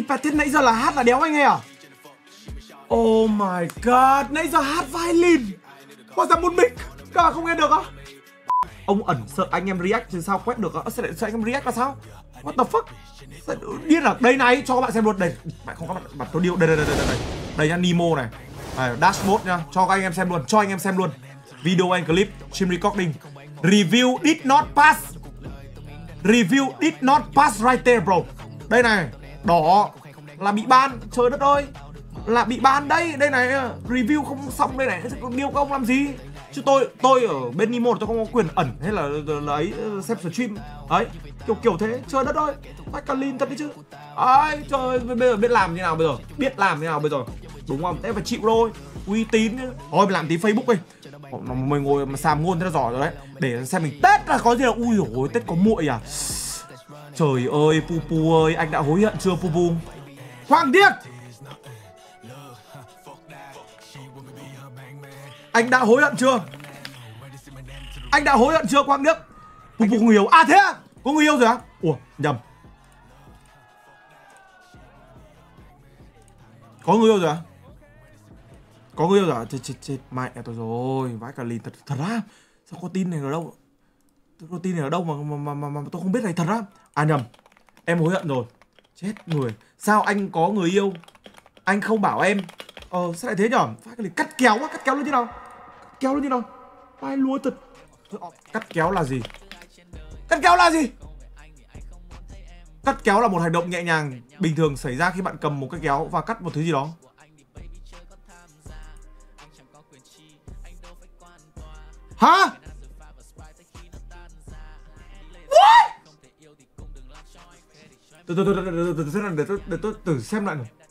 à? Thế nãy giờ là hát là đéo anh nghe à? Oh my god, nãy giờ hát violin. Hóa ra một mình, các bạn không nghe được á? Ông ẩn sợ anh em react thì sao quét được á? Sợ anh em react là sao? What the fuck? Điên à? Đây này, cho các bạn xem luôn. Đây, bạn không có bạn tôi điêu. Đây. Đây nha, Nemo này. Đây, dashboard nha, cho các anh em xem luôn, cho anh em xem luôn. Video and clip, stream recording. Review did not pass. Review did not pass right there bro. Đây này, đỏ là bị ban, trời đất ơi. Là bị ban đây, đây này, review không xong đây này, điêu các ông làm gì? Chứ tôi ở bên Nemo tôi không có quyền ẩn hay là ấy xem stream. Đấy, kiểu thế, trời đất ơi. Phải clean thật đấy chứ. Ai trời, bây giờ biết làm như nào bây giờ? Biết làm như nào bây giờ? Đúng không? Thế phải chịu thôi. Uy tín chứ. Thôi mình làm tí Facebook đi. Mình ngồi mà xàm ngôn thế là giỏi rồi đấy. Để xem mình Tết là có gì là ui dồi ôi, Tết có muội à. Trời ơi, Pupu ơi, anh đã hối hận chưa Pupu? Hoàng Điệp! Anh đã hối hận chưa? Anh đã hối hận chưa Quang Đức? Pupu người yêu. À thế à? Có người yêu rồi á? Ủa, nhầm. Có người yêu rồi á? Có người yêu rồi à? Chết mẹ tôi rồi. Vãi cả lìn thật ra. Sao có tin này ở đâu? Có tin này ở đâu mà tôi không biết này thật á? À nhầm. Em hối hận rồi. Chết người. Sao anh có người yêu? Anh không bảo em. Sao lại thế nhở? Vãi cả lìn. Cắt kéo á, cắt kéo lên như nào? Cắt kéo lên như nào? Vai lúa thật. Cắt kéo là gì? Cắt kéo là gì? Cắt kéo là một hành động nhẹ nhàng bình thường xảy ra khi bạn cầm một cái kéo và cắt một thứ gì đó. Hả? What? Để tôi thử xem lại này.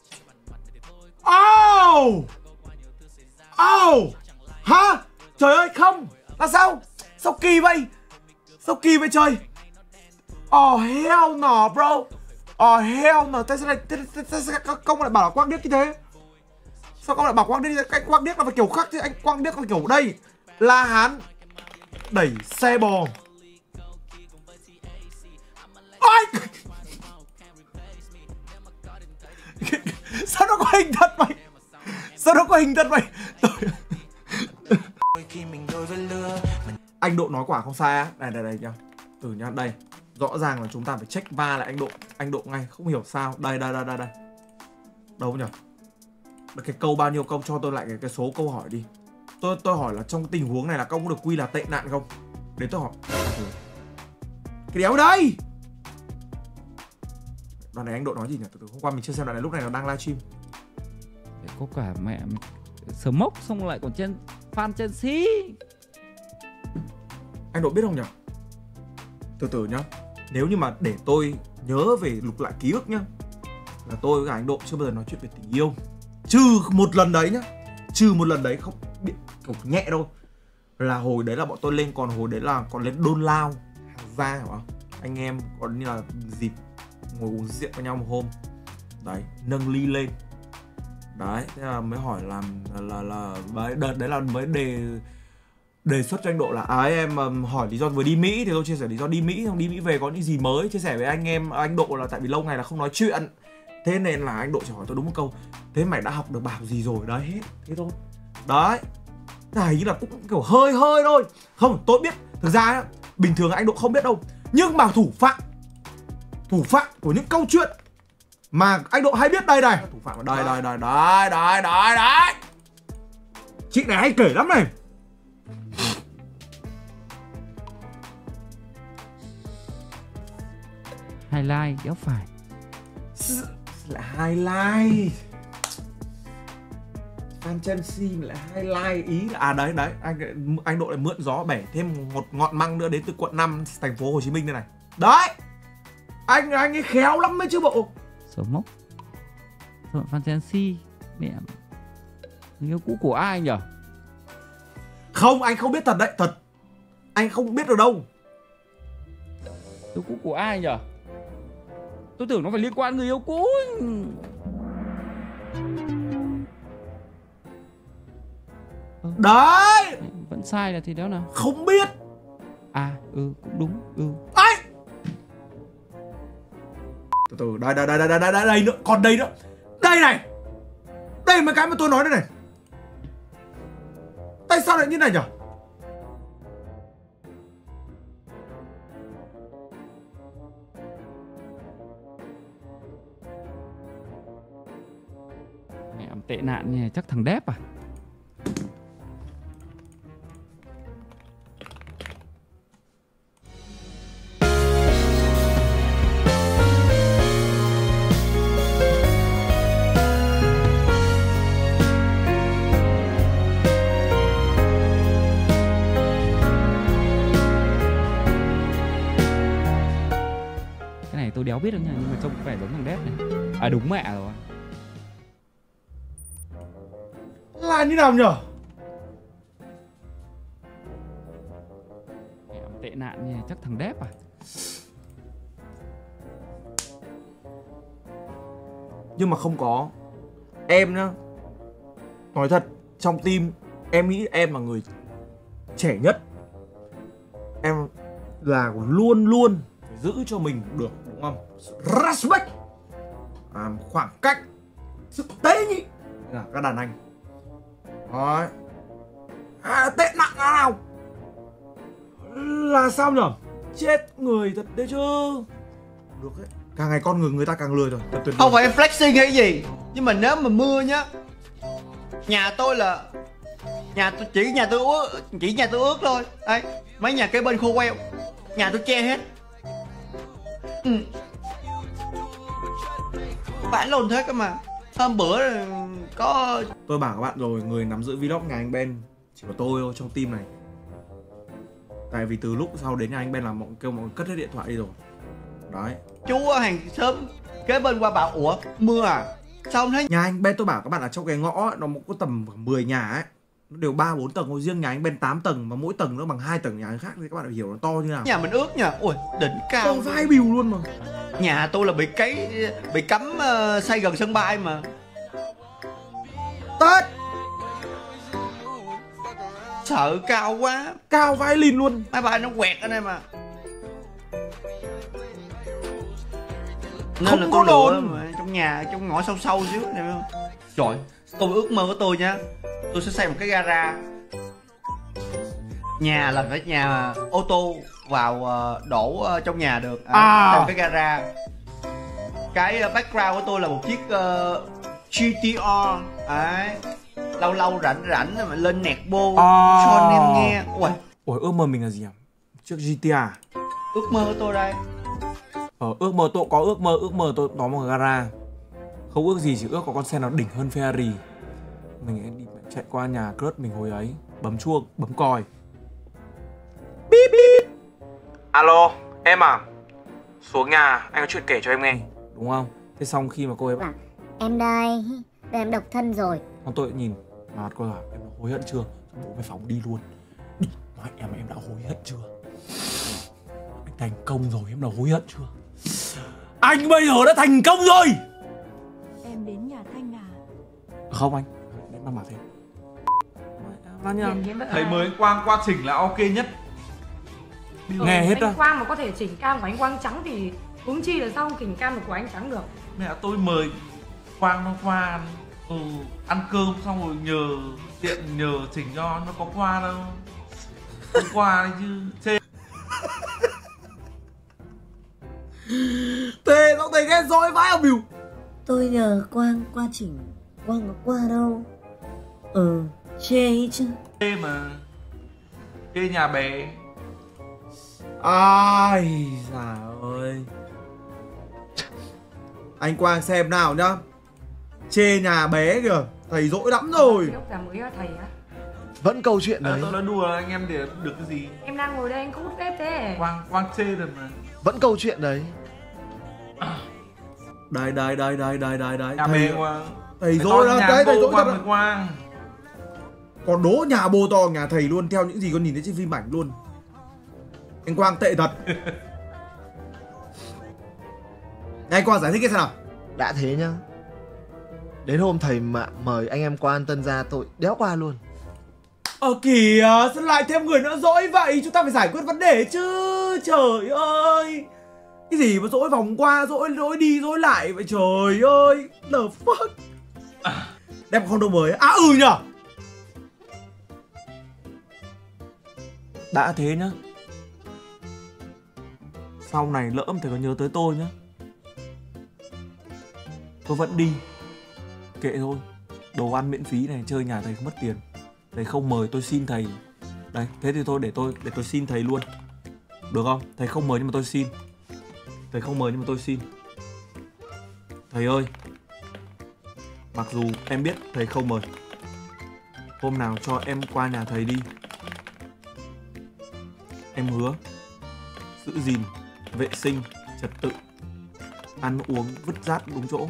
Hả? Trời ơi không. Là sao? Sao kỳ vậy? Sao kỳ vậy trời? Hell no bro. Hell no. Tại sao công lại bảo là Quang Điếc như thế? Sao công lại bảo Quang Điếc? Anh Quang Điếc là phải kiểu khác chứ. Anh Quang Điếc là kiểu đây. La Hán đẩy xe bò. Ôi! Sao nó có hình thật mày? Sao nó có hình thật mày? Anh Độ nói quả không sai á. Đây nhá. Từ nhá, đây. Rõ ràng là chúng ta phải check va lại anh Độ. Anh Độ ngay, không hiểu sao. Đây. Đâu nhỉ? Cái câu bao nhiêu câu, cho tôi lại cái số câu hỏi đi. Tôi hỏi là trong tình huống này là công có được quy là tệ nạn không? Để tôi hỏi. Cái đéo đây. Đoạn này anh Độ nói gì nhỉ? Từ hôm qua mình chưa xem đoạn này, lúc này nó đang livestream. Có cả mẹ smoke xong lại còn trên fan Chelsea. Anh Độ biết không nhỉ? Từ nhá. Nếu như mà để tôi nhớ về lục lại ký ức nhá, là tôi với cả anh Độ chưa bao giờ nói chuyện về tình yêu. Trừ một lần đấy nhá. Trừ một lần đấy không biết kiểu nhẹ đâu. Là hồi đấy là bọn tôi lên, còn hồi đấy là còn lên Đôn Lao Hàng Gia hả? Anh em còn như là dịp ngồi uống rượu với nhau một hôm. Đấy, nâng ly lên. Đấy, thế là mới hỏi là đợt đấy là mới đề xuất cho anh Độ là em hỏi lý do vừa đi Mỹ thì tôi chia sẻ lý do đi Mỹ, xong đi Mỹ về có những gì mới chia sẻ với anh em. Anh Độ là tại vì lâu ngày là không nói chuyện, thế nên là anh Độ chỉ hỏi tôi đúng một câu: thế mày đã học được bảo gì rồi? Đấy, hết thế thôi. Đấy, này như là cũng kiểu hơi thôi. Không, tôi biết. Thực ra ấy, bình thường anh Độ không biết đâu. Nhưng mà thủ phạm của những câu chuyện mà anh Độ hay biết đây này. Thủ phạm ở đây. Chị này hay kể lắm này. Highlight đéo phải. Lại highlight. Fan Chelsea lại highlight, ý là đấy anh Độ lại mượn gió bẻ thêm một ngọn măng nữa đến từ quận 5 thành phố Hồ Chí Minh đây này. Đấy. Anh ấy khéo lắm đấy chứ bộ. Smoke. Fan Chelsea. Mẹ. Người yêu cũ của ai nhỉ? Không, anh không biết thật đấy, thật. Anh không biết được đâu. Yêu cũ của ai nhỉ? Tôi tưởng nó phải liên quan người yêu cũ. Đấy. Vẫn sai là thì đó nào. Không biết. À, cũng đúng. Ấy. từ đây nữa, còn đây nữa. Đây này. Đây mấy cái mà tôi nói đây này. Tại sao lại như này nhỉ? Mẹ tệ nạn nhỉ, chắc thằng đép à? Cái này tôi đéo biết đâu nha, nhưng mà trông vẻ giống thằng đép này. À đúng mẹ rồi. Là như nào nhở? Mẹ tệ nạn nhỉ, chắc thằng đép à? Nhưng mà không có. Em nhá, nói thật, trong team em nghĩ em là người trẻ nhất. Em là luôn luôn phải giữ cho mình được, đúng không? Respect, khoảng cách, sự tế nhị là các đàn anh. Đấy. Tệ nặng nào là sao nhở? Chết người thật đấy chứ. Được đấy, càng ngày con người ta càng lười rồi. Thật tuyệt Không phải em flexing hay gì, nhưng mà nếu mà mưa nhá, nhà tôi là chỉ nhà tôi ướt thôi. Đấy, mấy nhà kế bên khô queo, nhà tôi che hết. Vãi lồn thế cơ mà. Hôm bữa có... Tôi bảo các bạn rồi, người nắm giữ vlog nhà anh Ben chỉ có tôi thôi trong team này. Tại vì từ lúc sau đến nhà anh Ben là kêu mọi người cất hết điện thoại đi rồi. Đấy. Chú ở hàng xóm kế bên qua bảo ủa mưa à? Sao không thấy? Nhà anh Ben tôi bảo các bạn, ở trong cái ngõ ấy, nó có tầm 10 nhà ấy, nó đều 3-4 tầng thôi. Riêng nhà anh Ben 8 tầng, mà mỗi tầng nó bằng 2 tầng nhà anh khác thì các bạn hiểu nó to như nào. Nhà mình ướt nha. Ui đỉnh cao. To vai bìu luôn mà. Nhà tôi là bị cấm xây gần sân bay mà. Tết Sợ cao quá. cao vai lìn luôn. Máy bay nó quẹt ở đây mà. Nên Không là có tôi lựa đồn. mà, trong nhà, trong ngõ sâu sâu xíu này phải không? Trời, tôi ước mơ của tôi nha, tôi sẽ xây một cái gara. Nhà là phải nhà ô tô vào đổ trong nhà được. Xây một cái gara. Cái background của tôi là một chiếc GTR. Đấy. Lâu lâu rảnh rảnh mà lên nẹt bô cho anh em nghe. Ui, Ủa ước mơ mình là gì à? Chiếc GTA. ước mơ của tôi đây. Ước mơ tôi có ước mơ tôi có một gara. Không ước gì, chỉ ước có con xe nào đỉnh hơn Ferrari. Mình đi chạy qua nhà crush mình hồi ấy, bấm chuông, bấm còi. Bíp bíp. Alo, em à? Xuống nhà, anh có chuyện kể cho em nghe. Đúng không? Thế xong khi mà cô ấy bảo em đây em độc thân rồi. còn tôi nhìn mặt cô bảo em đã hối hận chưa? Bố mày phóng đi luôn. Đi, nói em đã hối hận chưa? Anh thành công rồi, em đã hối hận chưa? Anh bây giờ đã thành công rồi. Em đến nhà Thanh à? Không anh, đến mà thế. Bao nhiêu? Thầy mới anh Quang qua chỉnh là ok nhất. Nghe hết Anh Quang mà có thể chỉnh cam của anh Quang trắng thì huống chi là sao không chỉnh cam được của anh trắng được. Mẹ tôi mời Quang nó qua ăn cơm xong rồi nhờ chỉnh cho, nó có qua đâu. Không qua đấy chứ. Chê. Thế nó thấy ghét dỗi vãi ông biểu. Tôi nhờ Quang qua chỉnh, Quang có qua đâu. Chê ấy chứ. Chê mà. Chê nhà bé. Ai giời ơi. Anh Quang xem nào nhá. Chê nhà bé kìa, thầy dỗi lắm rồi. Lúc là mới thầy á. Vẫn câu chuyện đấy. Tôi nói đùa là anh em để được cái gì. Em đang ngồi đây anh có hút phép thế. Quang chê rồi mà. Vẫn câu chuyện đấy. Đây. Nhà bé Quang. Thầy dỗi lắm, đấy thầy dỗi Quang thật. với Quang. Còn đố nhà bồ to nhà thầy luôn, theo những gì con nhìn thấy trên phim ảnh luôn. Anh Quang tệ thật. Anh Quang giải thích cái nào. Đã thế nhá. Đến hôm thầy mà mời anh em qua ăn tân gia tôi đéo qua luôn. Kìa, sao lại thêm người nữa dỗi vậy? Chúng ta phải giải quyết vấn đề chứ. Trời ơi. Cái gì mà dỗi vòng qua, dỗi đi, dỗi lại vậy trời ơi. The fuck. Đem con đồ mới. À nhở. Đã thế nhá. Sau này lỡ mà thầy có nhớ tới tôi nhá, tôi vẫn đi. Kệ thôi. Đồ ăn miễn phí này, chơi nhà thầy không mất tiền. Thầy không mời tôi xin thầy. Đấy, thế thì thôi để tôi xin thầy luôn. Được không? Thầy không mời nhưng mà tôi xin. Thầy không mời nhưng mà tôi xin. Thầy ơi, mặc dù em biết thầy không mời, hôm nào cho em qua nhà thầy đi. Em hứa giữ gìn vệ sinh, trật tự, ăn uống vứt rác đúng chỗ.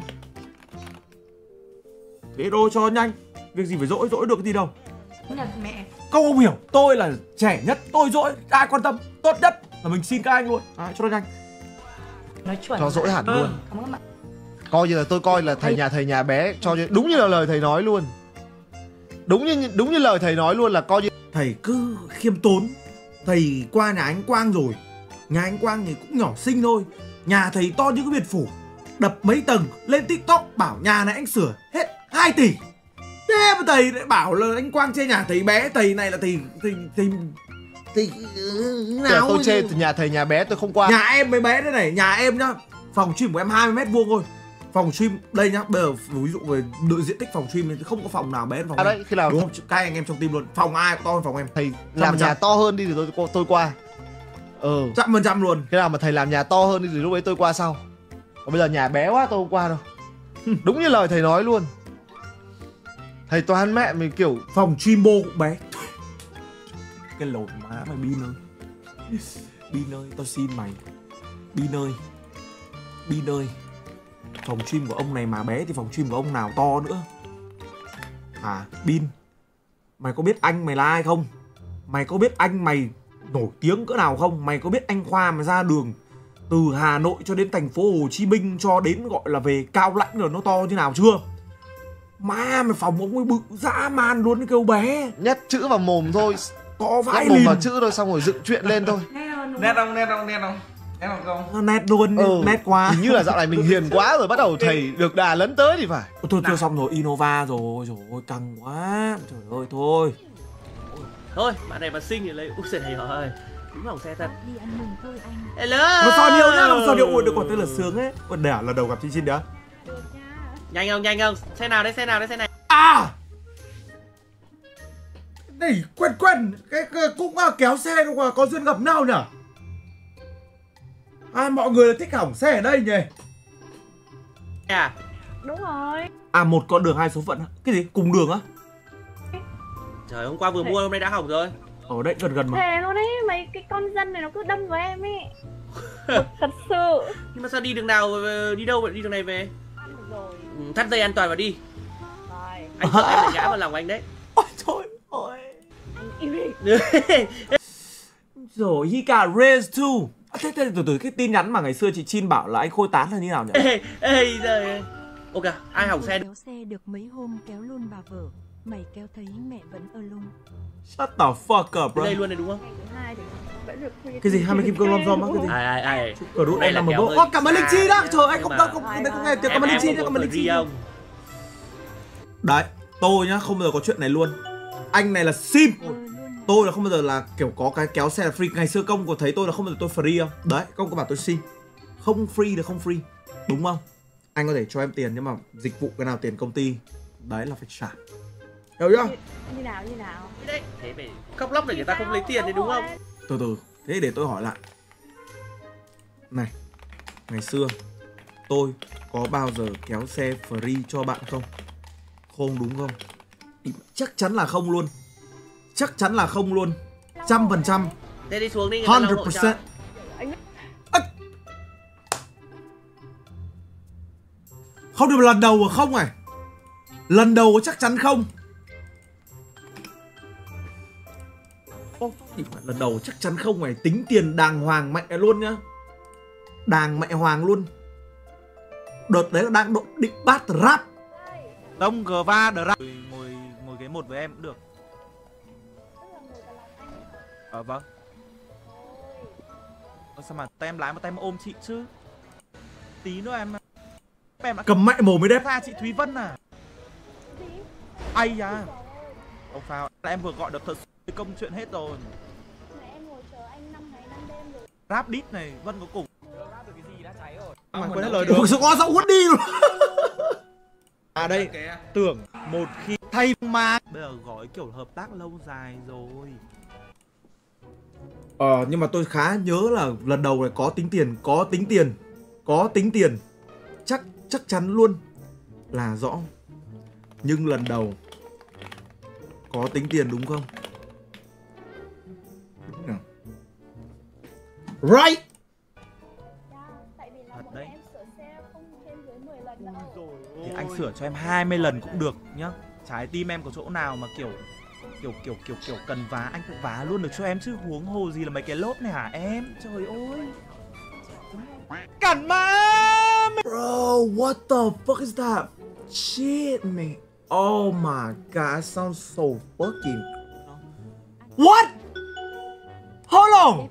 Thế đôi cho nhanh. Việc gì phải dỗi được cái gì đâu. Nhật mẹ. Câu không hiểu. Tôi là trẻ nhất, tôi dỗi ai quan tâm. Tốt nhất là mình xin các anh luôn. Cho nó nhanh. Nói chuẩn. Cho dỗi hẳn luôn. Cảm ơn bạn. Coi như là tôi coi là thầy nhà bé, cho đúng như là lời thầy nói luôn. Đúng như lời thầy nói luôn, là coi như thầy cứ khiêm tốn. Thầy qua nhà anh Quang rồi. Nhà anh Quang thì cũng nhỏ xinh thôi. Nhà thầy to như cái biệt phủ, đập mấy tầng, lên TikTok bảo nhà này anh sửa hết 2 tỷ. Thế mà thầy lại bảo là anh Quang chê nhà thầy bé. Thầy này là thầy nào tôi chê nhà thầy nhà bé tôi không qua. Nhà em mới bé thế này. Nhà em nhá, phòng stream của em 20m² thôi. Phòng stream đây nhá, bây giờ ví dụ về đội diện tích phòng stream thì không có phòng nào bé hơn phòng em. Đấy, khi nào đúng không? Các anh em trong team luôn. Phòng ai cũng to hơn phòng em. Thầy làm nhà to hơn đi thì tôi qua. 100% luôn. Khi nào mà thầy làm nhà to hơn đi thì lúc ấy tôi qua sau. Còn bây giờ nhà bé quá tôi không qua đâu. Đúng như lời thầy nói luôn. Thầy toán mẹ mình kiểu phòng Chimbo cũng bé. Cái lồn má mày Bin ơi. Bin ơi, tao xin mày. Bin ơi. Phòng stream của ông này mà bé thì phòng stream của ông nào to nữa. Bin, mày có biết anh mày là ai không? Mày có biết anh mày nổi tiếng cỡ nào không? Mày có biết anh Khoa mà ra đường từ Hà Nội cho đến thành phố Hồ Chí Minh cho đến gọi là về Cao Lãnh rồi nó to như nào chưa? Má mày phòng ông ấy bự dã man luôn, cái kêu bé. nhét chữ vào mồm thôi. To vãi mồm lìn. vào chữ thôi xong rồi dựng chuyện lên thôi. Nét không? Nét luôn, nét quá. Hình như là dạo này mình hiền quá rồi, bắt đầu thầy được đà lấn tới thì phải. Thôi xong rồi, Innova rồi. Trời ơi căng quá. Trời ơi thôi. Thôi, bạn này mà xinh thì lấy. Úi giời ơi. Đúng hỏng xe thật. Đi ăn mừng thôi anh. Hello. Nó so điêu nhá, nó so điêu. Ui, được quả tên là sướng ấy. Còn đẻ là đầu gặp Chi đó. Nhanh không? Xe nào đấy, xe này. Này, quen. Cái cũng kéo xe đúng không? Có duyên gặp nhau nhỉ? Mọi người thích hỏng xe ở đây nhỉ? Đúng rồi. Một con đường 2 số phận. Cái gì? Cùng đường á? Trời, hôm qua vừa mua, hôm nay đã hỏng rồi. Ở đây gần mà. Thề luôn đấy, mấy cái con dân này nó cứ đâm vào em ấy. Thật sự. Nhưng mà sao đi đường nào, đi đâu vậy? Đi đường này về? Rồi. Thắt dây an toàn vào đi. Rồi. Anh sợ em là ngã vào lòng anh đấy. Ôi trời ơi. Anh im đi. Rồi, he got raised too. Thế từ cái tin nhắn mà ngày xưa chị Chin bảo là anh Khôi tán là như nào nhỉ? Ê giời. Ok, ai hỏng xe? Kéo xe được mấy hôm kéo luôn bà vợ. Mày kéo thấy mẹ vẫn ở luôn. Shut the fuck up bro. Đây luôn này đúng không? Ngày thứ 2 thì vẫn được khuya. Cái gì 20 kim cương lom rom á? Cái gì? Ai. Cờ rút Đây em là nằm ở kéo bộ. hơi Cảm ơn Linh Chi đó. Trời anh không nghe tiếng cảm ơn Linh Chi nữa, cảm ơn Linh Chi. Đấy, tôi nhá không bao giờ có chuyện này luôn. Anh này là sim. Tôi là không bao giờ là kiểu có cái kéo xe là free. Ngày xưa công có thấy tôi là không bao giờ tôi free không? Đấy, công có bảo tôi sim. Không free là không free. Đúng không? Anh có thể cho em tiền nhưng mà dịch vụ cái nào tiền công ty đấy là phải trả. Hiểu chưa? Như nào? Đấy, thế phải khóc lóc để người ta không lấy tiền đấy đúng không? Từ thế để tôi hỏi lại này, ngày xưa tôi có bao giờ kéo xe free cho bạn không? Không đúng không? Chắc chắn là không luôn. 100%. Thế đi xuống đi, người ta lau hộ cho. 100%. Không được lần đầu à? Không này. Lần đầu chắc chắn không. Lần đầu chắc chắn không này. Tính tiền đàng hoàng mẹ luôn nhá. Đàng mẹ hoàng luôn. Đợt đấy là đang định bắt rap. Đông Gva The Rap. Ngồi ghế 1 với em cũng được. Vâng. Sao mà tay em lái mà tay em ôm chị chứ? Tí nữa em đã cầm mẹ mồm mới đẹp. pha chị Thúy Vân à? Ai da. Ông Phao, em vừa gọi được thật sự công chuyện hết rồi. Em ngồi chờ anh 5 ngày 5 đêm rồi. Rap đít này Vân có cùng. Rap được cái gì đã cháy rồi. Mà quên hết lời được. Ủa sao ngon sao uất đi luôn. À đây, tưởng một khi thay mà bây giờ gói kiểu hợp tác lâu dài rồi. Nhưng mà tôi khá nhớ là lần đầu này có tính tiền. Chắc chắn luôn là rõ. Nhưng lần đầu có tính tiền đúng không? Đúng nào? Right. Tại vì là Thật bọn đấy. em sửa xe không trên dưới 10 lần đâu. Thì anh sửa cho em 20 lần cũng được nhá. Trái tim em có chỗ nào mà kiểu cần vá anh phải vá luôn được cho em chứ, huống hồ gì là mấy cái lốp này hả em? Trời ơi. Cẩn mà. Bro, what the fuck is that? Shit, man. Oh my god, it sounds so fucking... What? Hold on.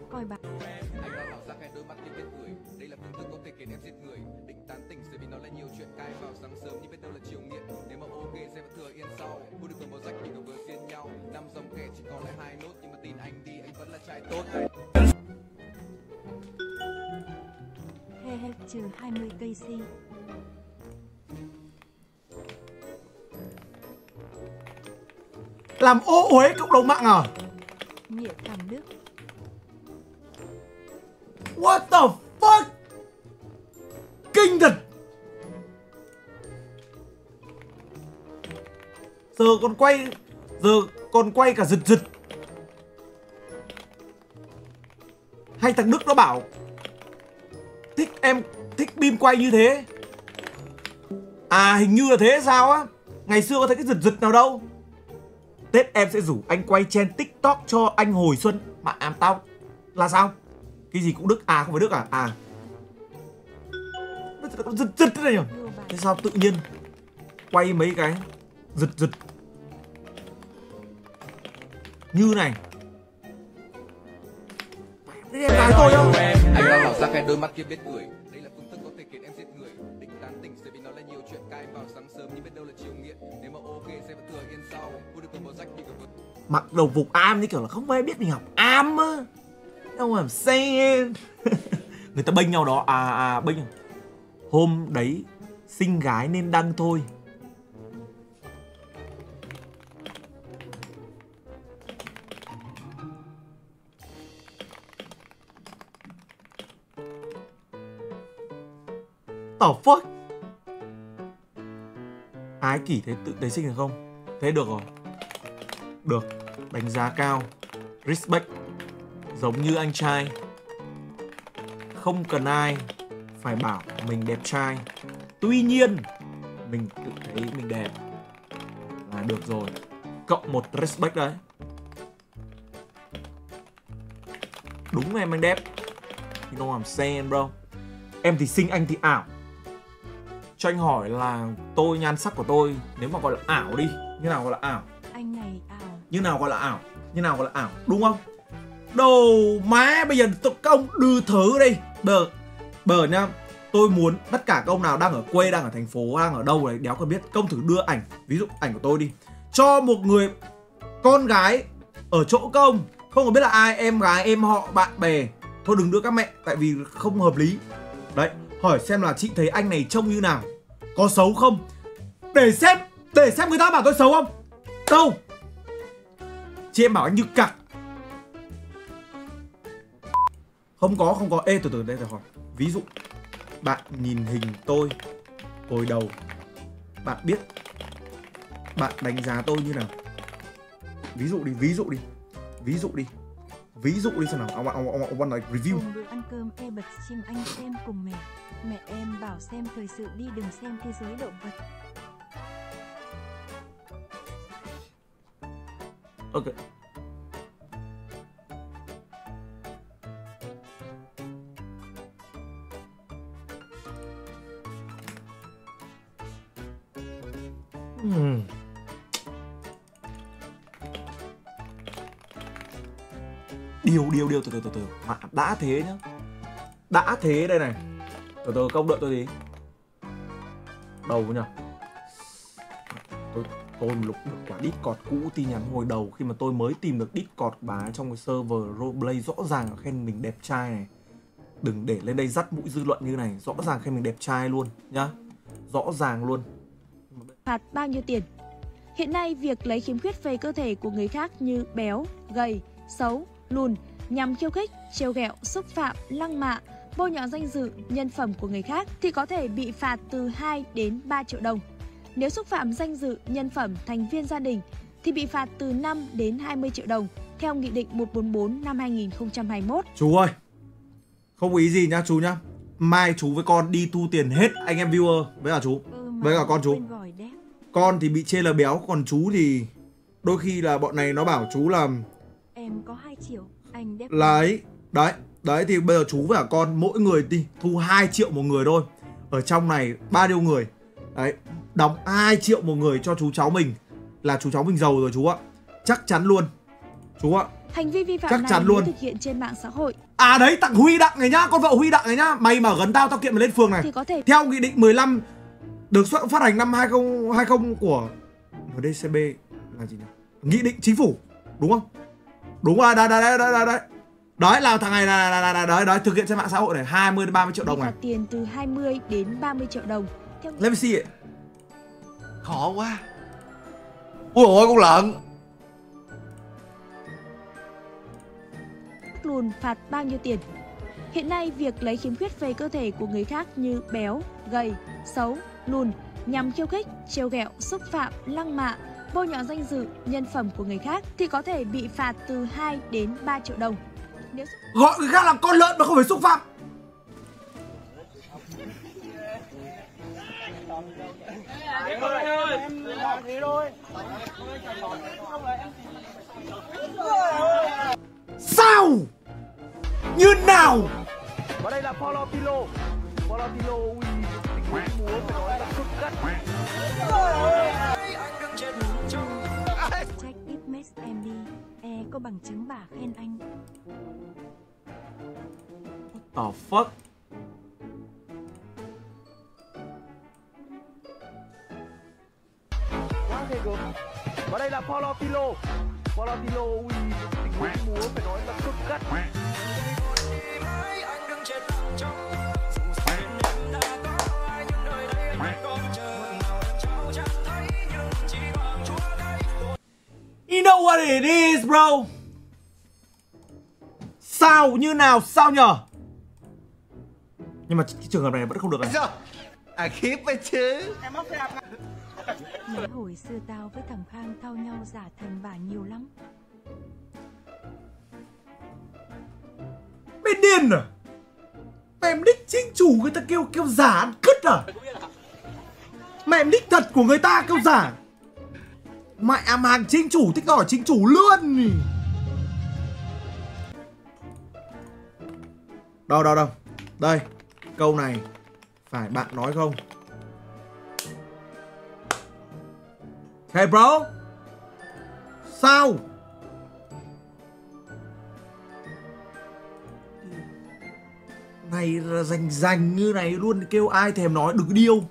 He he trừ 20 cây si. Làm ô uế cộng đồng mạng à? Nghĩa Thằng Đức. What the fuck? Kinh thật. Giờ còn quay cả giật. Hay thằng Đức nó bảo thích Bim quay như thế. À hình như là thế sao á. Ngày xưa có thấy cái giật nào đâu. Tết em sẽ rủ anh quay trên TikTok cho anh hồi xuân. Mà tao là sao? Cái gì cũng Đức à, không phải Đức à? À giật thế này nhỉ? Thế sao tự nhiên quay mấy cái giật như này? Thế em gái tôi không? Anh đang bảo ra cái đôi mắt kia biết cười. Đây là phương thức có thể khiến em giết người. Định tán tỉnh sẽ vì nó là nhiều chuyện cay vào sáng sớm nhưng biết đâu là chiều nghiện. Nếu mà ok sẽ vẫn thừa yên sau. Cô được cầm bó rách đi cầm vượt. Mặc đầu phục am như kiểu là không ai biết mình học am á. Đâu làm saying. Người ta bênh nhau đó. Bênh. Hôm đấy xinh gái nên đăng thôi. The fuck? Ái kỷ thấy xinh được không? Thế được rồi. Được. Đánh giá cao. Respect. Giống như anh trai. Không cần ai phải bảo mình đẹp trai. Tuy nhiên mình tự thấy mình đẹp là được rồi. Cộng một respect đấy. Đúng em anh đẹp. You know what I'm saying bro. Em thì xinh anh thì ảo. Cho anh hỏi là tôi nhan sắc của tôi nếu mà gọi là ảo đi, như nào gọi là ảo? Anh này ảo. Như nào gọi là ảo? Như nào gọi là ảo? Đúng không? Đồ má, bây giờ các ông đưa thứ đi. Bờ nhá. Tôi muốn tất cả các ông nào đang ở quê, đang ở thành phố, đang ở đâu đấy, đéo cần biết, công thử đưa ảnh, ví dụ ảnh của tôi đi, cho một người con gái ở chỗ công, không có biết là ai, em gái, em họ, bạn bè. Thôi đừng đưa các mẹ, tại vì không hợp lý. Đấy, hỏi xem là chị thấy anh này trông như nào, có xấu không, để xem người ta bảo tôi xấu không. Đâu, chị em bảo anh như cặc. Không có. Ê từ đây rồi hỏi. Ví dụ bạn nhìn hình tôi hồi đầu, bạn biết bạn đánh giá tôi như nào? Ví dụ đi xem nào. Ông like review. Cùng bữa ăn cơm e bật stream anh xem cùng mẹ. Mẹ em bảo xem thời sự đi, đừng xem thế giới động vật. Ok. Điều từ từ. Mà đã thế nhá, Đã thế đây này. Từ từ công đợi tôi tí. Đầu nhỉ. Tôi lục được quả Discord cũ tin nhắn hồi đầu khi mà tôi mới tìm được Discord bà trong cái server roleplay, rõ ràng khen mình đẹp trai này. Đừng để lên đây dắt mũi dư luận như này, rõ ràng khen mình đẹp trai luôn nhá. Rõ ràng luôn. Phạt bao nhiêu tiền? Hiện nay việc lấy khiếm khuyết về cơ thể của người khác như béo, gầy, xấu, lùn nhằm khiêu khích, trêu ghẹo, xúc phạm, lăng mạ, bôi nhọ danh dự, nhân phẩm của người khác thì có thể bị phạt từ 2 đến 3 triệu đồng. Nếu xúc phạm danh dự, nhân phẩm thành viên gia đình thì bị phạt từ 5 đến 20 triệu đồng theo Nghị định 144 năm 2021. Chú ơi, không có ý gì nhá chú nhá. Mai chú với con đi thu tiền hết anh em viewer với cả chú. Với cả con chú. Con thì bị chê là béo, còn chú thì đôi khi là bọn này nó bảo chú là em có 2 triệu, anh đẹp là ấy. Đấy thì bây giờ chú với cả con mỗi người đi thu 2 triệu một người thôi. Ở trong này bao nhiêu người? Đấy, đóng 2 triệu một người cho chú cháu mình là chú cháu mình giàu rồi chú ạ. Chắc chắn luôn. Chú ạ. Hành vi vi phạm chắc này chắn luôn thực hiện trên mạng xã hội. À đấy, tặng Huy Đặng này nhá, con vợ Huy Đặng này nhá. Mày mà gần tao kiện mày lên phường này. Thì có thể theo Nghị định 15 được phát hành năm 2020 của NDCB là gì nhỉ? Nghị định chính phủ, đúng không? Đúng rồi, đấy. Đấy là thằng này là đấy thực hiện trên mạng xã hội này, 20 đến 30 triệu đồng này. Phạt tiền từ 20 đến 30 triệu đồng. Theo... Let me see it. Khó quá. Ui ôi con lợn. Lùn phạt bao nhiêu tiền? Hiện nay việc lấy khiếm khuyết về cơ thể của người khác như béo, gầy, xấu, lùn nhằm khiêu khích, trêu ghẹo, xúc phạm, lăng mạ, bôi nhọ danh dự, nhân phẩm của người khác thì có thể bị phạt từ 2 đến 3 triệu đồng. Nếu... Gọi người khác là con lợn mà không phải xúc phạm. Sao? Như nào? Và đây là Paulo Pilo. Paulo Pilo ui, tình huống múa phải nói là cực gắt. Check it mess em đi. Có bằng chứng bà khen anh. What the fuck? Quá ghê gớm. Và đây là Paulo Pilo. Paulo Pilo ui, tình huống múa phải nói là cực gắt. You know what it is, bro. Sao như nào sao nhở? Nhưng mà cái trường hợp này vẫn không được này. À khiếp ấy chứ. Mấy hồi xưa tao với thằng Khang thao nhau giả thành bà nhiều lắm. Mày điên à? Mày nick chính chủ người ta kêu giả ăn cứt à? Mày nick thật của người ta kêu giả. Mày hàng chính chủ thích hỏi chính chủ luôn. Đâu. Đây, câu này phải bạn nói không? Hey bro. Sao? Này là rành như này luôn, kêu ai thèm nói, đừng điêu.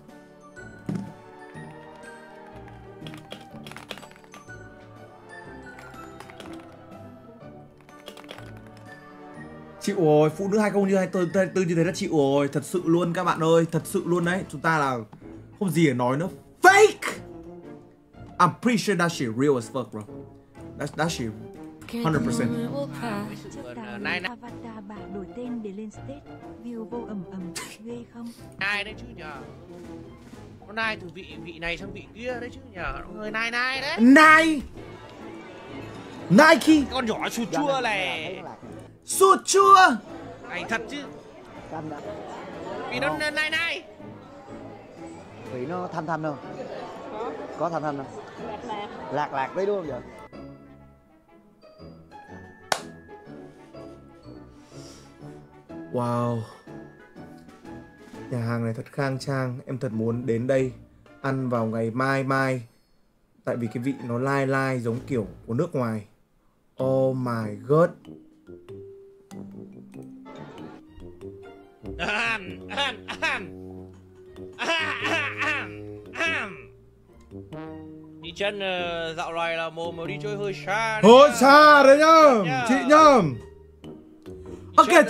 Chịu rồi, phụ nữ 2024 như thế là chịu rồi. Thật sự luôn các bạn ơi, thật sự luôn đấy. Chúng ta là không gì để nói nữa. Fake! I'm pretty sure that shit real as fuck, bro. That shit 100%. Avatar bà đổi tên để lên stage. View vô ầm ghê không? Ai đấy chứ nhờ? Con nai từ vị này sang vị kia đấy chứ nhờ? Người nai đấy. Nai! Nike! Con nhỏ sụt chua này. Sụt chua! Này thật chứ. Vì nó nai. Vị nó thanh đâu? Có thanh không? Lạc đấy đúng không vậy? Wow. Nhà hàng này thật khang trang. Em thật muốn đến đây ăn vào ngày mai. Tại vì cái vị nó lai giống kiểu của nước ngoài. Oh my god. Chị Trân dạo này là mồm mà đi chơi hơi xa. Hơi xa đấy nhá, chị nhá. Ơ kìa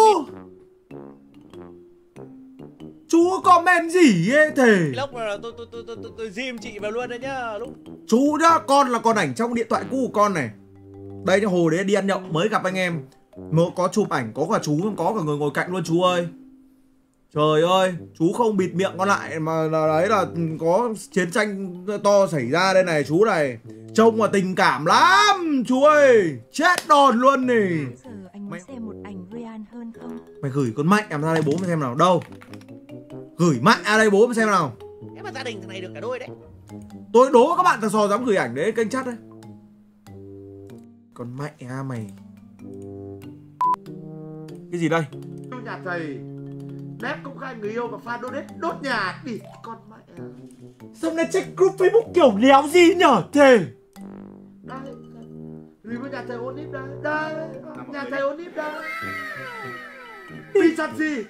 chú comment gì ấy thề. Lúc là tôi ghim chị vào luôn đấy nhá. Lúc Chú nhá, con là con ảnh trong điện thoại cũ của con này. Đây nhá, hồi đấy đi ăn nhậu mới gặp anh em, mới có chụp ảnh, có cả chú, có cả người ngồi cạnh luôn chú ơi. Trời ơi, chú không bịt miệng con lại mà đấy là có chiến tranh to xảy ra đây này chú này. Trông mà tình cảm lắm chú ơi, chết đòn luôn nè. Giờ anh muốn xem một ảnh Ryan hơn không? Mày gửi con Mạnh em ra đây bố mày xem nào. Đâu? Gửi Mạnh ra đây bố mày xem nào. em mà gia đình thằng này được cả đôi đấy. Tôi đố các bạn thằng sò dám gửi ảnh đấy kênh chat đấy. Con Mạnh à mày. Cái gì đây? Trong nhà thầy Đép công khai người yêu và fan donate đốt nhà đi con mẹ. Sao này check group Facebook kiểu léo gì nhở thề. Đây review nhà thầy ôn nip đây. Đây nhà thầy ôn nip đây. Đi chặt gì.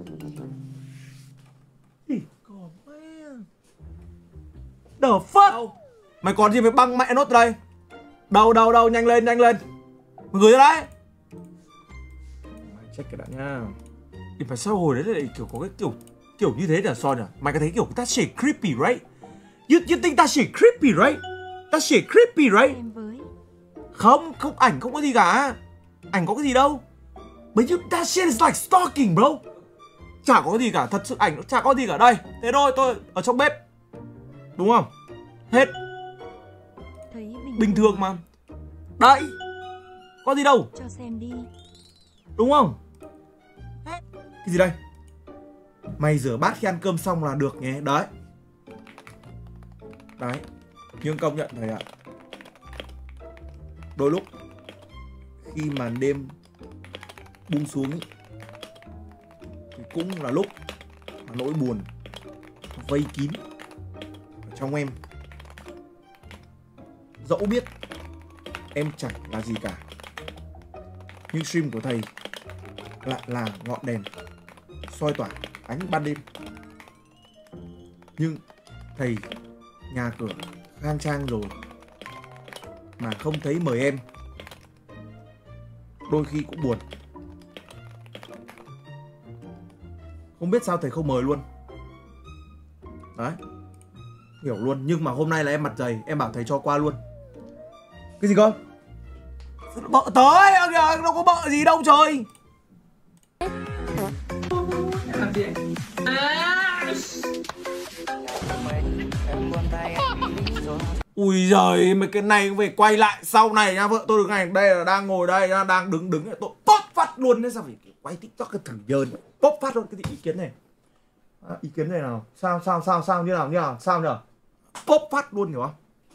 The fuck. Mày còn gì phải băng mẹ nốt đây. Đâu nhanh lên. Mày gửi ra đấy. Mày check cái đã nha. Thì phải sao hồi đấy lại kiểu có cái kiểu như thế là Son nhỉ? Mày có thấy kiểu that shit creepy right? You think that shit creepy right? That shit creepy right? Không ảnh không có gì cả. Ảnh có cái gì đâu. But that shit is like stalking bro. Chả có gì cả, thật sự ảnh chả có gì cả đây. Thế thôi, tôi ở trong bếp. Đúng không? Hết. Thấy bình thường mà. Đấy. Có gì đâu. Cho xem đi. Đúng không? Cái gì đây? Mày rửa bát khi ăn cơm xong là được nhé. Đấy. Đấy. Nhưng công nhận thầy ạ, đôi lúc khi màn đêm buông xuống ý, thì cũng là lúc mà nỗi buồn nó vây kín ở trong em. Dẫu biết em chẳng là gì cả, nhưng stream của thầy lại là ngọn đèn soi tỏa ánh ban đêm. Nhưng thầy nhà cửa khang trang rồi mà không thấy mời em, đôi khi cũng buồn. Không biết sao thầy không mời luôn. Đấy, hiểu luôn. Nhưng mà hôm nay là em mặt dày, em bảo thầy cho qua luôn. Cái gì cơ? Bợ tới, đâu có bợ gì đâu trời. Làm gì anh? Ui giời, mấy cái này phải quay lại sau này nha. Vợ tôi đứng này, đây là đang ngồi đây, đang đứng tôi pop phát luôn đấy. Sao phải quay TikTok cái thằng dơn, pop phát luôn. Cái ý kiến này, ý kiến này nào, sao như nào, sao nhở, pop phát luôn hiểu không?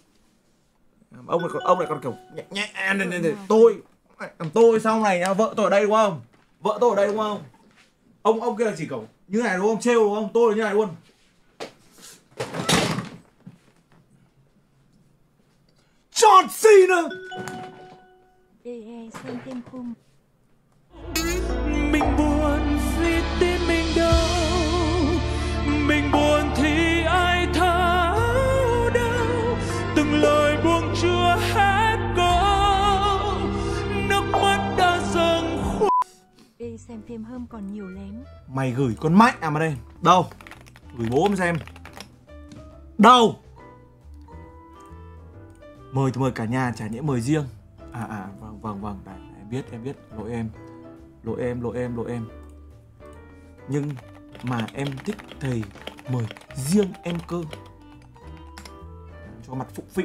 Ông lại còn kiểu nhẹ này, tôi sau này nha. Vợ tôi ở đây đúng không? Vợ tôi ở đây đúng không? Ông kia là chỉ kiểu như này đúng không? Trêu đúng không? Tôi là như này luôn. John Cena. Xem thêm khung. Mình buồn vì tim mình đau, mình buồn thì ai thấu đâu, từng lời buông chưa hết câu, nước mắt đã dâng khô. Xem phim hôm còn nhiều lắm. Mày gửi con Mạnh à mà đây. Đâu? Gửi bố em xem. Đâu? Mời thì mời cả nhà, chả nhẽ mời riêng. Vâng, đấy, em biết, lỗi em. Nhưng mà em thích thầy mời riêng em cơ. Cho mặt phụng phịu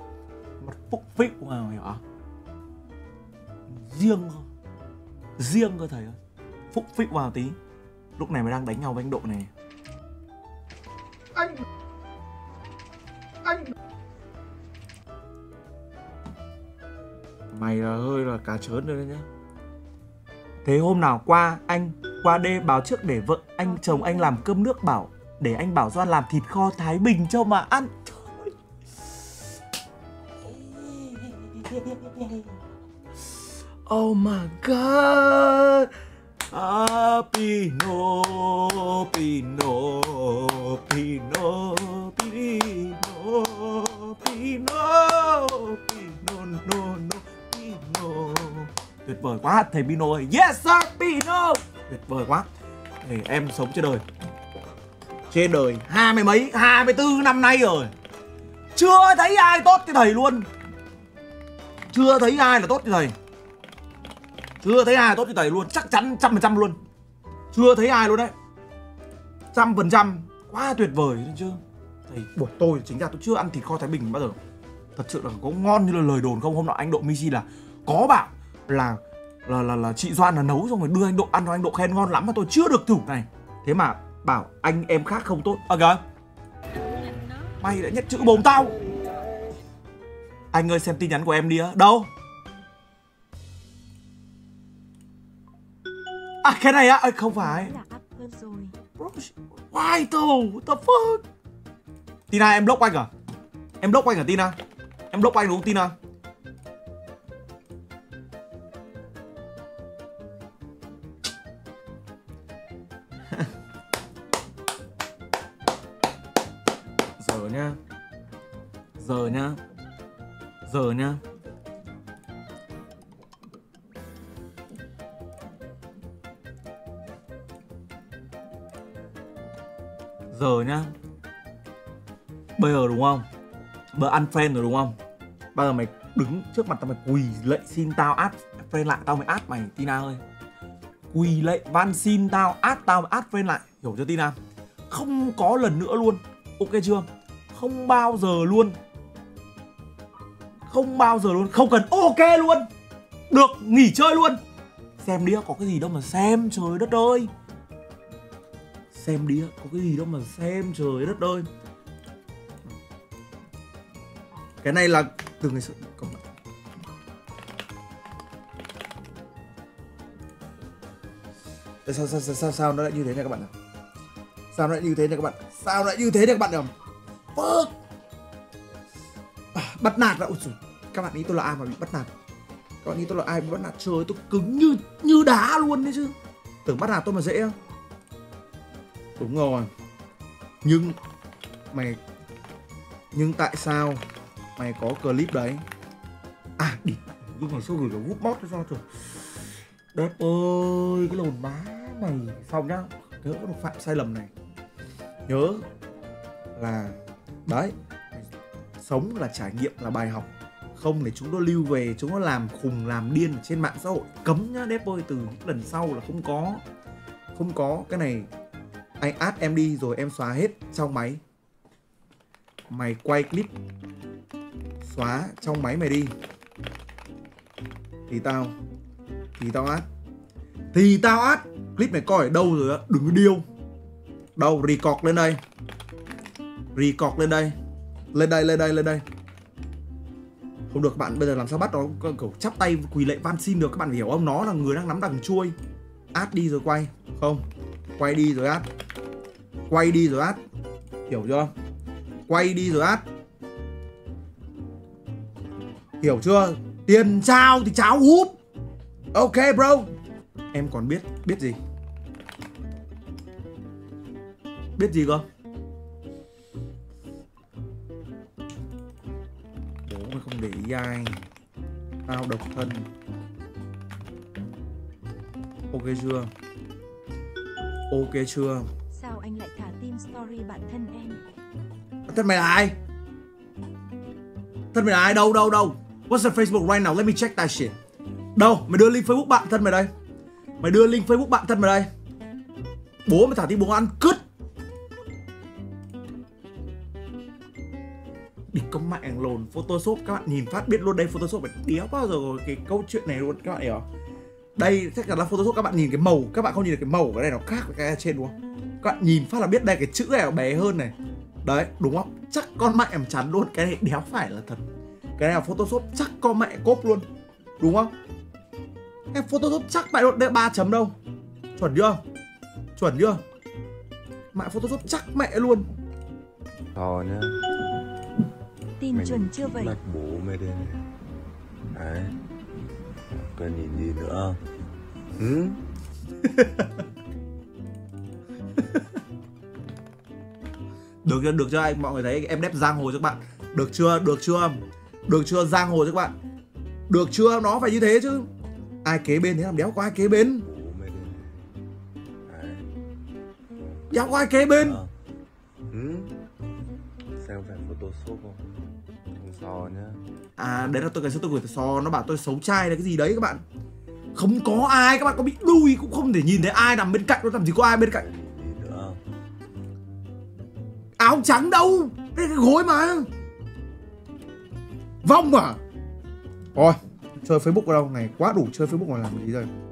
vào, hiểu không? Riêng cơ thầy ơi. Phụng phịu vào tí. Lúc này mới đang đánh nhau với anh Độ này. Anh mày là hơi là cá trớn rồi đấy nhá. Thế hôm nào anh qua đê báo trước để vợ anh chồng anh làm cơm nước, bảo để anh bảo Doan làm thịt kho Thái Bình cho mà ăn. Oh my god. Pino, Pino, Pino, Pino, Pino, Pino, no, no, Pino. Tuyệt vời quá thầy Pino ơi. Yes sir, Pino. Tuyệt vời quá. Thì em sống trên đời 24 năm nay rồi, chưa thấy ai tốt như thầy luôn. Chưa thấy ai là tốt như thầy. Chưa thấy ai tốt như thầy luôn. Chắc chắn 100% luôn. Chưa thấy ai luôn đấy. 100%. Quá tuyệt vời đấy chứ. Thầy buộc tôi chính ra tôi chưa ăn thịt kho Thái Bình bao giờ. Thật sự là có ngon như là lời đồn không? Hôm nọ anh Độ Miji là có bảo là chị Doan là nấu xong rồi đưa anh Độ ăn, anh Độ khen ngon lắm mà tôi chưa được thử này. Thế mà bảo anh em khác không tốt. Kìa. Mày đã nhất chữ mồm tao. Anh ơi xem tin nhắn của em đi á. Đâu? À cái này á, không phải. Why though? What the fuck? Tina em block anh à? Em block anh à Tina? Em block anh đúng không Tina? Giờ nhá. Giờ nhá. Giờ nhá. Giờ nhá. Bây giờ đúng không? Bây giờ unfriend rồi đúng không? Bây giờ mày đứng trước mặt tao mày quỳ lạy xin tao add friend lại, tao mày add mày Tina ơi. Quỳ lạy van xin tao add friend lại, hiểu chưa Tina? Không có lần nữa luôn. Ok chưa? Không bao giờ luôn. Không bao giờ luôn. Không cần ok luôn. Được nghỉ chơi luôn. Xem đi có cái gì đâu mà xem, trời đất ơi. Xem đi có cái gì đâu mà xem, trời đất ơi. Cái này là từ ngày xưa. Sao nó lại như thế này các bạn ạ? Sao nó lại như thế này các bạn? Sao lại như thế này các bạn nhỉ? Fuck. Bắt nạt lại. Các bạn nghĩ tôi là ai mà bị bắt nạt? Các bạn nghĩ tôi là ai bị bắt nạt? Trời ơi, tôi cứng như đá luôn đấy chứ. Tưởng bắt nạt tôi mà dễ không? Đúng rồi. Nhưng tại sao mày có clip đấy? À đi. Nhưng mà sao gửi cái group bot cho sao trời. Đất ơi, cái lồn má này. Xong nhá. Nhớ có được phạm sai lầm này. Nhớ là đấy, sống là trải nghiệm, là bài học. Không để chúng nó lưu về, chúng nó làm khùng, làm điên trên mạng xã hội. Cấm nhá Đép ơi, từ những lần sau là không có cái này. Anh add em đi rồi em xóa hết trong máy. Mày quay clip xóa trong máy mày đi. Thì tao add. Clip này coi ở đâu rồi á, đừng có điêu. Đâu, record lên đây. Lên đây. Không được các bạn, bây giờ làm sao bắt nó kiểu chắp tay quỳ lạy van xin được, các bạn hiểu không? Nó là người đang nắm đằng chuôi. Add đi rồi quay. Không, quay đi rồi add. Hiểu chưa? Quay đi rồi add. Hiểu chưa? Tiền trao thì cháo húp. Ok bro. Em còn biết gì? Biết gì cơ? Bố mày không để ý ai. Tao độc thân. Ok chưa? Sao anh lại thả tim story bạn thân em? Thân mày là ai? Đâu? What's the Facebook right now? Let me check that shit. Đâu? Mày đưa link Facebook bạn thân mày đây. Bố mày thả tim bố ăn cứt. Đi công mạng lồn Photoshop, các bạn nhìn phát biết luôn đây Photoshop phải đéo bao giờ cái câu chuyện này luôn, các bạn hiểu không? Đây chắc chắn là Photoshop, các bạn nhìn cái màu, các bạn không nhìn được cái màu cái này nó khác với cái trên đúng không? Các bạn nhìn phát là biết đây cái chữ này nó bé hơn này. Đấy, đúng không? Chắc con mẹ em chắn luôn, cái này đéo phải là thật. Cái này là Photoshop chắc con mẹ cốp luôn. Đúng không? Em Photoshop chắc mẹ luôn, đây 3 chấm đâu. Chuẩn chưa? Mẹ Photoshop chắc mẹ luôn. Thôi nhá. Tin Mày chuẩn chưa vậy? Bắt bố mày đây này. Đấy. Cần nhìn gì nữa không? Được chưa anh, mọi người thấy em đép giang hồ cho các bạn. Được chưa? Được chưa giang hồ cho các bạn? Được chưa? Nó phải như thế chứ. Ai kế bên thế làm đéo có ai kế bên. Đéo có ai kế bên. Xem phải photoshop không? Không so nhá. À đấy là tôi cái số tôi gửi so, nó bảo tôi xấu trai là cái gì đấy các bạn. Không có ai, các bạn có bị đuôi cũng không thể nhìn thấy ai nằm bên cạnh, nó làm gì có ai bên cạnh. Áo trắng đâu, đây là cái gối mà. Vong à. Thôi, chơi Facebook ở đâu, ngày quá đủ chơi Facebook mà làm gì rồi.